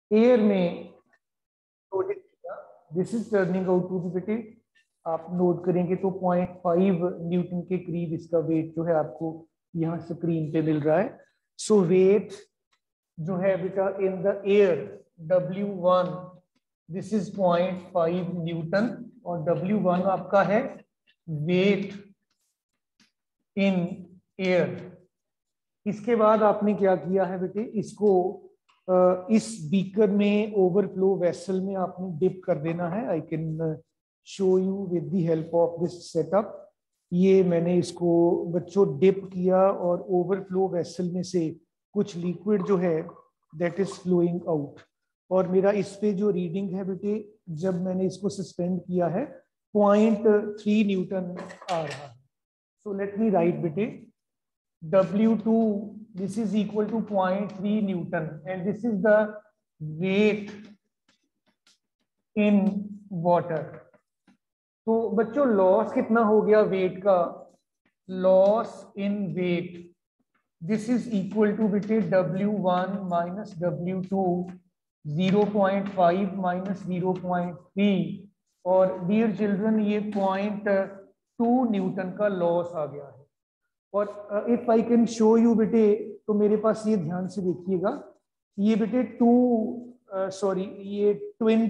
Air में this is turning out to be बेटे, आप नोट करेंगे तो 0.5 न्यूटन के करीब इसका वेट जो है आपको यहाँ स्क्रीन पे मिल रहा है। सो वेट जो है बेटा in the air W1 this is 0.5 newton और W1 आपका है वेट इन एयर। इसके बाद आपने क्या किया है बेटे, इसको इस बीकर में ओवरफ्लो वेसल में आपने डिप कर देना है। I can show you with the help of this setup. ये मैंने इसको बच्चों डिप किया और ओवरफ्लो वेसल में से कुछ लिक्विड जो है दैट इज फ्लोइंग आउट, और मेरा इस पे जो रीडिंग है बेटे जब मैंने इसको सस्पेंड किया है 0.3 न्यूटन आ रहा है। सो लेट मी राइट बेटे, W2 this is equal to 0.3 Newton and this is the weight in water। तो बच्चों लॉस कितना हो गया वेट का, loss in weight this is equal to बेटे W1 माइनस W2 0.5 माइनस 0.3 और डियर चिल्ड्रन ये 0.2 न्यूटन का लॉस आ गया है। और if I can show you बेटे तो मेरे पास ये ध्यान से देखिएगा, ये बेटे ये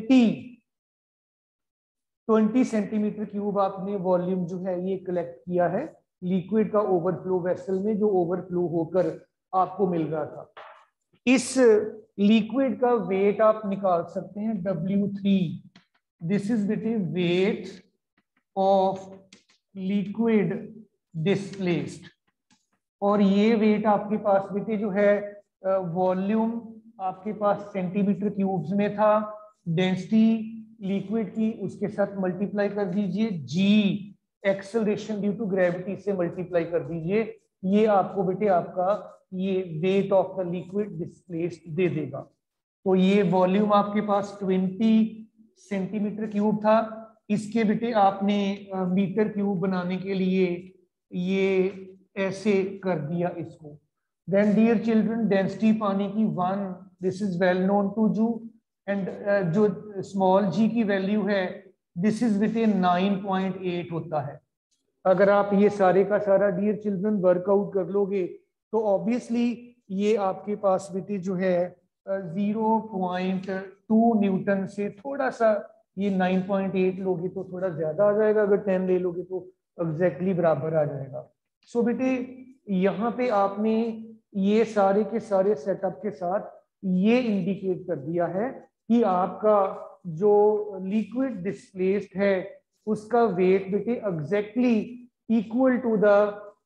20 सेंटीमीटर क्यूब आपने वॉल्यूम जो है ये कलेक्ट किया है लिक्विड का ओवरफ्लो वेसल में, जो ओवरफ्लो होकर आपको मिल रहा था। इस लिक्विड का वेट आप निकाल सकते हैं W3 दिस इज बेटे वेट ऑफ लिक्विड डिस्प्लेस्ड, और ये वेट आपके पास बेटे जो है वॉल्यूम आपके पास सेंटीमीटर क्यूब्स में था, डेंसिटी लिक्विड की उसके साथ मल्टीप्लाई कर दीजिए, g acceleration due to gravity से मल्टीप्लाई कर दीजिए, ये आपको बेटे आपका ये weight of the liquid displaced दे देगा। तो ये वॉल्यूम आपके पास 20 सेंटीमीटर क्यूब था, इसके बेटे आपने मीटर क्यूब बनाने के लिए ये ऐसे कर दिया इसको। देन डियर चिल्ड्रन डेंसिटी पानी की 1 this is well known to you and जो स्मॉल जी की वैल्यू है दिस इज विद 9.8 होता है। अगर आप ये सारे का सारा डियर चिल्ड्रन वर्कआउट कर लोगे तो ऑब्वियसली ये आपके पास बेटे जो है 0.2 न्यूटन से थोड़ा सा ये 9.8 लोगे तो थोड़ा ज्यादा आ जाएगा, अगर 10 ले लोगे तो एग्जैक्टली बराबर आ जाएगा। सो बेटे यहाँ पे आपने ये सारे के सारे सेटअप के साथ ये इंडिकेट कर दिया है कि आपका जो लिक्विड डिस्प्लेस्ड है उसका वेट बेटे exactly equal to the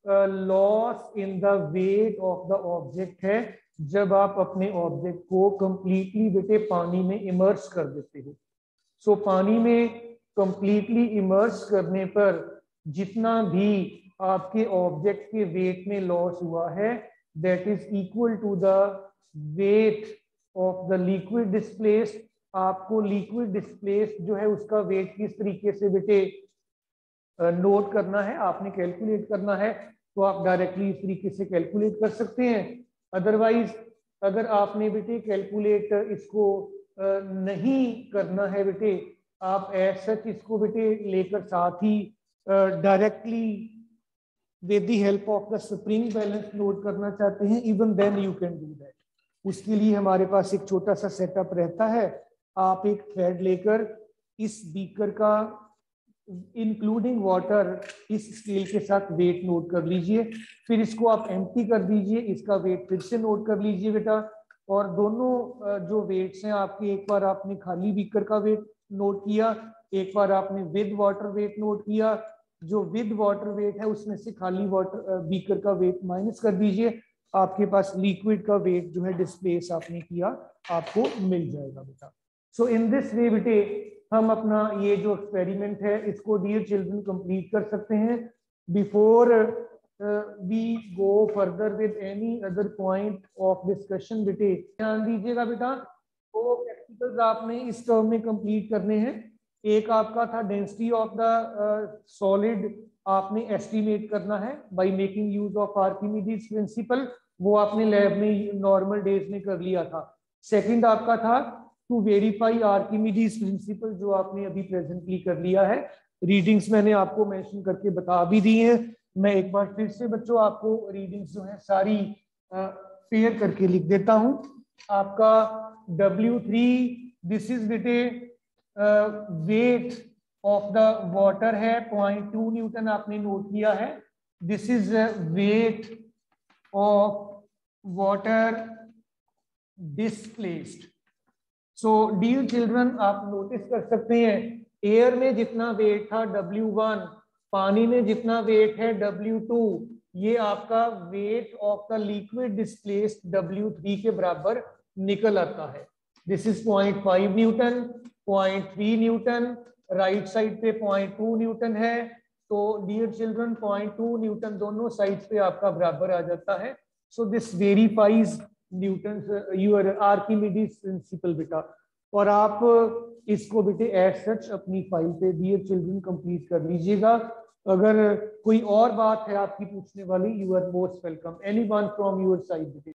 loss in the weight of the object है जब आप अपने ऑब्जेक्ट को कंप्लीटली बेटे पानी में इमर्स कर देते हो। सो पानी में कंप्लीटली इमर्स करने पर जितना भी आपके ऑब्जेक्ट के वेट में लॉस हुआ है that is equal to the weight of the liquid displaced. आपको लिक्विड डिस्प्लेस्ड जो है उसका वेट किस तरीके से बेटे नोट करना है, आपने कैलकुलेट करना है तो आप डायरेक्टली इस तरीके से कैलकुलेट कर सकते हैं। अदरवाइज अगर आपने बेटे कैलकुलेट इसको नहीं करना है बेटे, आप ऐसा इसको बेटे लेकर साथ ही directly with the help of the spring balance note करना चाहते हैं, even then you can do that. उसके लिए हमारे पास एक छोटा सा सेटअप रहता है। आप एक थ्रेड लेकर इस बीकर का इंक्लूडिंग वाटर इस स्केल के साथ वेट नोट कर लीजिए, फिर इसको आप एम्प्टी कर दीजिए, इसका वेट फिर से नोट कर लीजिए बेटा। और दोनों जो वेट्स हैं आपके, एक बार आपने खाली बीकर का वेट नोट किया, एक बार आपने विद वाटर वेट नोट किया। जो विद वाटर वेट है उसमें से खाली वाटर बीकर का वेट माइनस कर दीजिए, आपके पास लिक्विड का वेट जो है डिस्प्लेस आपने किया आपको मिल जाएगा बेटा। सो इन दिस वे बेटे हम अपना ये जो एक्सपेरिमेंट है इसको डियर चिल्ड्रन कंप्लीट कर सकते हैं। Before we go further with any other point of discussion बेटे ध्यान दीजिएगा बेटा, तो प्रैक्टिकल्स आपने इस टर्म में कंप्लीट करने हैं। एक आपका था डेंसिटी ऑफ द सॉलिड, आपने एस्टिमेट करना है by making use of Archimedes principle, वो आपने लैब में नॉर्मल डेज में कर लिया था। सेकंड आपका था टू वेरीफाई आर्किमिडीज प्रिंसिपल, जो आपने अभी प्रेजेंटली कर लिया है। रीडिंग्स मैंने आपको मेंशन करके बता भी दी हैं। मैं एक बार फिर से बच्चों आपको रीडिंग्स जो है सारी पेयर करके लिख देता हूं। आपका W3 दिस इज बेटे वेट ऑफ द वाटर है 0.2 न्यूटन, आपने नोट किया है। This is weight of water displaced. So dear children, आप नोटिस कर सकते हैं एयर में जितना वेट था W1, पानी में जितना वेट है W2, ये आपका weight of the liquid displaced W3 के बराबर निकल आता है। This is 0.5 newton, 0.3 newton, right side पे 0.2 न्यूटन है। तो डियर चिल्ड्रन 0.2 न्यूटन दोनों साइड पे आपका बराबर आ जाता है। So this verifies newton your Archimedes principle बेटा। और आप इसको बेटे एज सच अपनी फाइल पे डियर चिल्ड्रन कंप्लीट कर लीजिएगा। अगर कोई और बात है आपकी पूछने वाली, you are most welcome, anyone from your side बेटे।